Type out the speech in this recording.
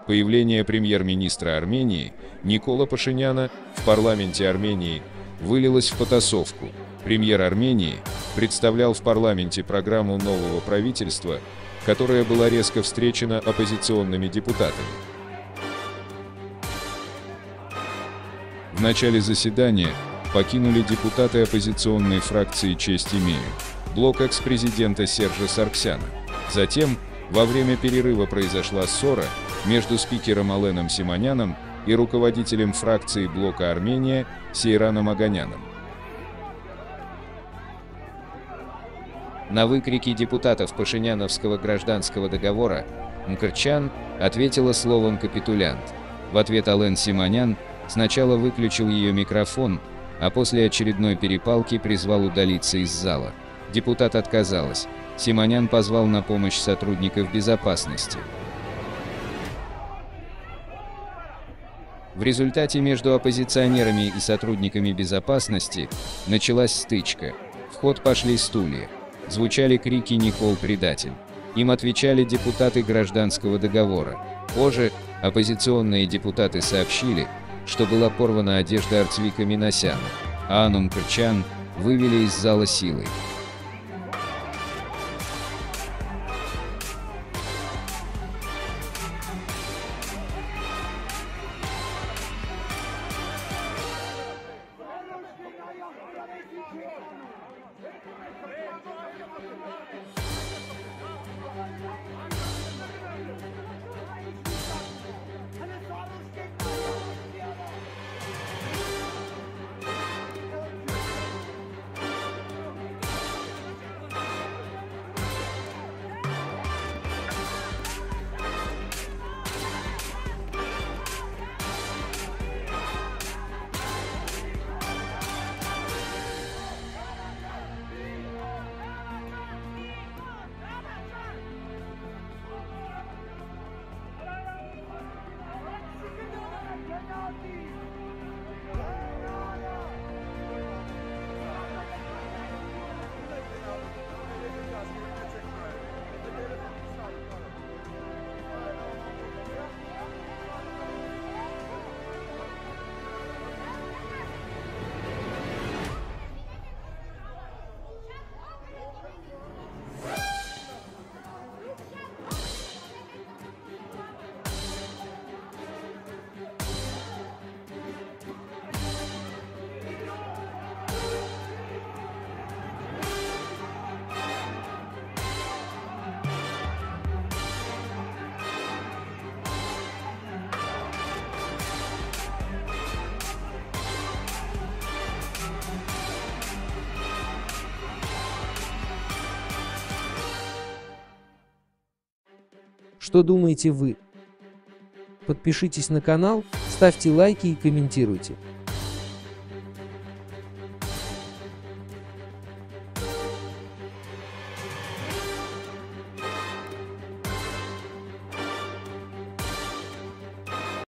Появление премьер-министра Армении Никола Пашиняна в парламенте Армении вылилось в потасовку. Премьер Армении представлял в парламенте программу нового правительства, которая была резко встречена оппозиционными депутатами. В начале заседания покинули депутаты оппозиционной фракции «Честь имею», блок экс-президента Сержа Саргсяна. Затем, во время перерыва произошла ссора между спикером Аленом Симоняном и руководителем фракции блока «Армения» Сейраном Оганяном. На выкрики депутатов Пашиняновского гражданского договора Мкртчян ответила словом «капитулянт». В ответ Ален Симонян сначала выключил ее микрофон, а после очередной перепалки призвал удалиться из зала. Депутат отказалась. Симонян позвал на помощь сотрудников безопасности. В результате между оппозиционерами и сотрудниками безопасности началась стычка. В ход пошли стулья. Звучали крики «Никол предатель». Им отвечали депутаты гражданского договора. Позже оппозиционные депутаты сообщили, что была порвана одежда Арцвика Минасяна, а Анну Мкртчян вывели из зала силой. Что думаете вы? Подпишитесь на канал, ставьте лайки и комментируйте.